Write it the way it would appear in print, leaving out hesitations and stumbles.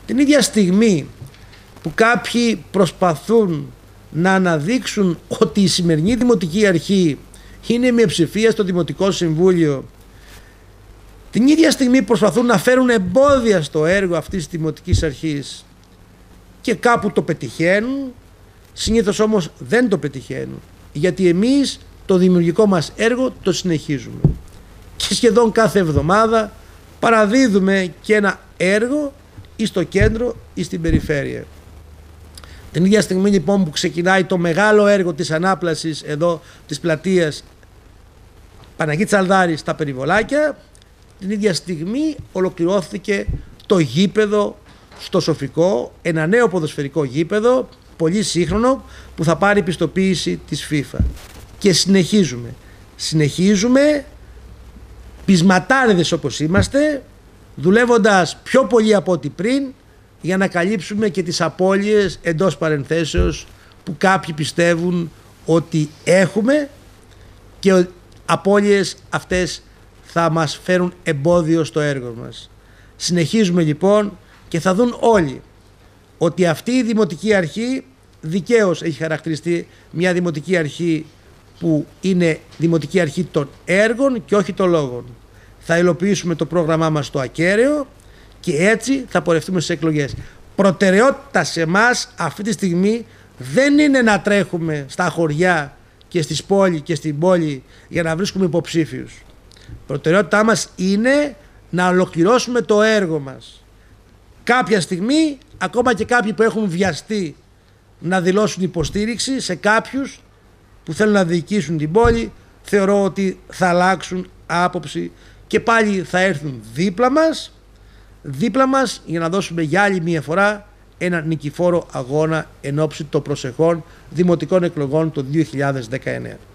Την ίδια στιγμή που κάποιοι προσπαθούν να αναδείξουν ότι η σημερινή Δημοτική Αρχή είναι μειοψηφία στο Δημοτικό Συμβούλιο, την ίδια στιγμή προσπαθούν να φέρουν εμπόδια στο έργο αυτής της Δημοτικής Αρχής και κάπου το πετυχαίνουν, συνήθως όμως δεν το πετυχαίνουν, γιατί εμείς το δημιουργικό μας έργο το συνεχίζουμε και σχεδόν κάθε εβδομάδα παραδίδουμε και ένα έργο ή στο κέντρο ή στην περιφέρεια. Την ίδια στιγμή λοιπόν που ξεκινάει το μεγάλο έργο της ανάπλασης εδώ της πλατείας Παναγίτης Τσαλδάρης στα Περιβολάκια, την ίδια στιγμή ολοκληρώθηκε το γήπεδο στο Σοφικό, ένα νέο ποδοσφαιρικό γήπεδο, πολύ σύγχρονο, που θα πάρει πιστοποίηση της FIFA. Και συνεχίζουμε πεισματάριδες όπως είμαστε, δουλεύοντας πιο πολύ από ό,τι πριν, για να καλύψουμε και τις απώλειες εντός παρενθέσεως που κάποιοι πιστεύουν ότι έχουμε, και απώλειες αυτές θα μας φέρουν εμπόδιο στο έργο μας. Συνεχίζουμε λοιπόν και θα δουν όλοι ότι αυτή η Δημοτική Αρχή δικαίως έχει χαρακτηριστεί μια Δημοτική Αρχή που είναι Δημοτική Αρχή των έργων και όχι των λόγων. Θα υλοποιήσουμε το πρόγραμμά μας στο ακέραιο και έτσι θα πορευτούμε στις εκλογές. Προτεραιότητα σε εμάς αυτή τη στιγμή δεν είναι να τρέχουμε στα χωριά και στις πόλεις και στην πόλη για να βρίσκουμε υποψήφιους. Προτεραιότητά μας είναι να ολοκληρώσουμε το έργο μας. Κάποια στιγμή, ακόμα και κάποιοι που έχουν βιαστεί να δηλώσουν υποστήριξη σε κάποιους που θέλουν να διοικήσουν την πόλη, θεωρώ ότι θα αλλάξουν άποψη και πάλι θα έρθουν δίπλα μας για να δώσουμε για άλλη μία φορά ένα νικηφόρο αγώνα εν ώψη των προσεχών δημοτικών εκλογών το 2019.